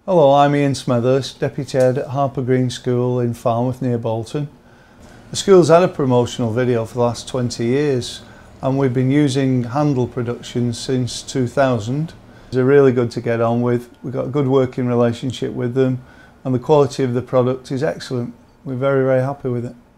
Hello, I'm Ian Smethurst, Deputy Head at Harper Green School in Falmouth near Bolton. The school's had a promotional video for the last 20 years and we've been using Handel Productions since 2000. They're really good to get on with, we've got a good working relationship with them and the quality of the product is excellent. We're very happy with it.